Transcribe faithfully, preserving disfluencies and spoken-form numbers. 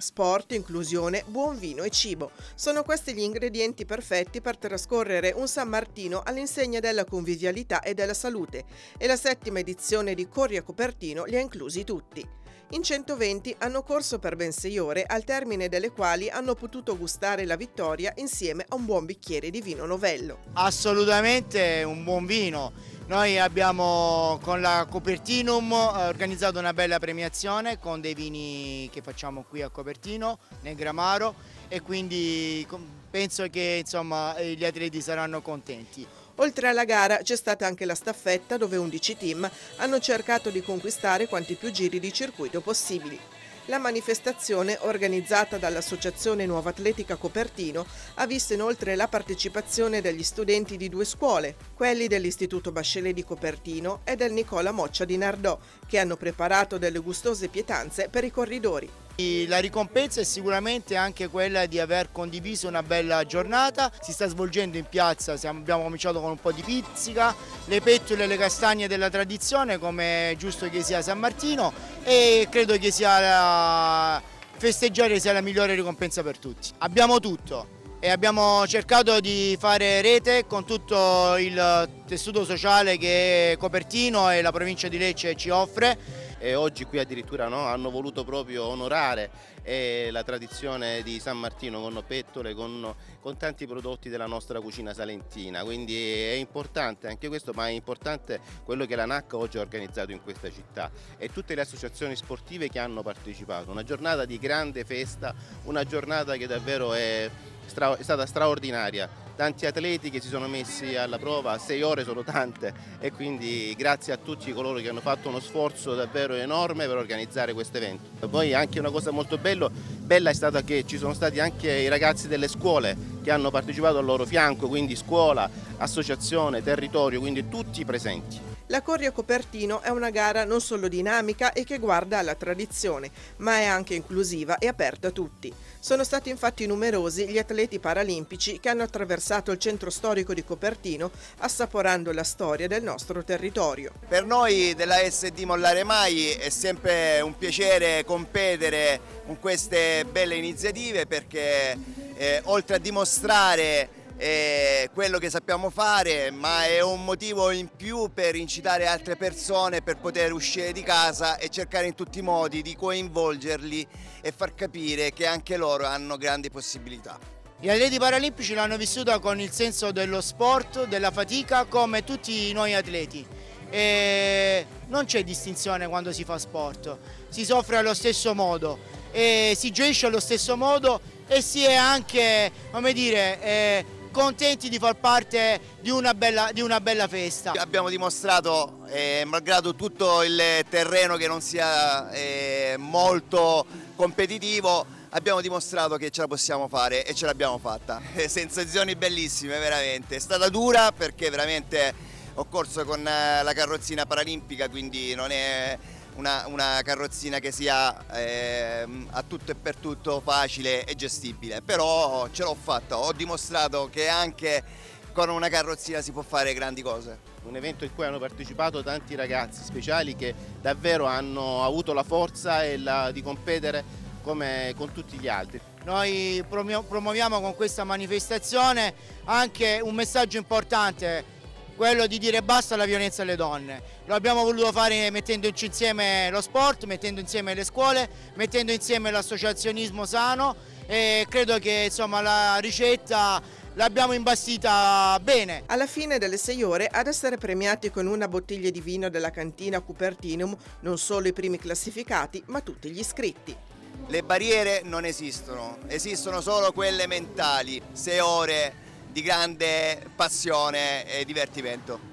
Sport, inclusione, buon vino e cibo. Sono questi gli ingredienti perfetti per trascorrere un San Martino all'insegna della convivialità e della salute, e la settima edizione di Corri a Copertino li ha inclusi tutti. In centoventi hanno corso per ben sei ore, al termine delle quali hanno potuto gustare la vittoria insieme a un buon bicchiere di vino novello. Assolutamente un buon vino. Noi abbiamo con la Copertinum organizzato una bella premiazione con dei vini che facciamo qui a Copertino, Negramaro, e quindi penso che insomma gli atleti saranno contenti. Oltre alla gara c'è stata anche la staffetta, dove undici team hanno cercato di conquistare quanti più giri di circuito possibili. La manifestazione, organizzata dall'Associazione Nuova Atletica Copertino, ha visto inoltre la partecipazione degli studenti di due scuole, quelli dell'Istituto Bachelet di Copertino e del Nicola Moccia di Nardò, che hanno preparato delle gustose pietanze per i corridori. La ricompensa è sicuramente anche quella di aver condiviso una bella giornata. Si sta svolgendo in piazza, abbiamo cominciato con un po' di pizzica, le pettole e le castagne della tradizione, come è giusto che sia a San Martino, e credo che sia la... festeggiare sia la migliore ricompensa per tutti. Abbiamo tutto e abbiamo cercato di fare rete con tutto il tessuto sociale che Copertino e la provincia di Lecce ci offre. E oggi qui addirittura no, hanno voluto proprio onorare eh, la tradizione di San Martino con pettole, con, con tanti prodotti della nostra cucina salentina, quindi è importante anche questo, ma è importante quello che la N A C oggi ha organizzato in questa città e tutte le associazioni sportive che hanno partecipato. Una giornata di grande festa, una giornata che davvero è, stra- è stata straordinaria. Tanti atleti che si sono messi alla prova, sei ore sono tante, e quindi grazie a tutti coloro che hanno fatto uno sforzo davvero enorme per organizzare questo evento. Poi anche una cosa molto bello, bella è stata che ci sono stati anche i ragazzi delle scuole che hanno partecipato al loro fianco, quindi scuola, associazione, territorio, quindi tutti presenti. La Corri a Copertino è una gara non solo dinamica e che guarda alla tradizione, ma è anche inclusiva e aperta a tutti. Sono stati infatti numerosi gli atleti paralimpici che hanno attraversato il centro storico di Copertino, assaporando la storia del nostro territorio. Per noi della S D Mollare Mai è sempre un piacere competere con queste belle iniziative, perché eh, oltre a dimostrare è quello che sappiamo fare, ma è un motivo in più per incitare altre persone per poter uscire di casa e cercare in tutti i modi di coinvolgerli e far capire che anche loro hanno grandi possibilità. Gli atleti paralimpici l'hanno vissuta con il senso dello sport, della fatica, come tutti noi atleti. E non c'è distinzione quando si fa sport, si soffre allo stesso modo e si gioisce allo stesso modo, e si è anche, come dire, eh, contenti di far parte di una bella, di una bella festa. Abbiamo dimostrato, eh, malgrado tutto il terreno che non sia eh, molto competitivo, abbiamo dimostrato che ce la possiamo fare e ce l'abbiamo fatta. Sensazioni bellissime, veramente. È stata dura perché veramente ho corso con la carrozzina paralimpica, quindi non è Una, una carrozzina che sia eh, a tutto e per tutto facile e gestibile, però ce l'ho fatta, ho dimostrato che anche con una carrozzina si può fare grandi cose. Un evento in cui hanno partecipato tanti ragazzi speciali che davvero hanno avuto la forza e la, di competere come con tutti gli altri. Noi promuoviamo con questa manifestazione anche un messaggio importante, quello di dire basta alla violenza alle donne. Lo abbiamo voluto fare mettendo insieme lo sport, mettendo insieme le scuole, mettendo insieme l'associazionismo sano, e credo che insomma la ricetta l'abbiamo imbastita bene. Alla fine delle sei ore ad essere premiati con una bottiglia di vino della cantina Cupertinum non solo i primi classificati, ma tutti gli iscritti. Le barriere non esistono, esistono solo quelle mentali, sei ore di grande passione e divertimento.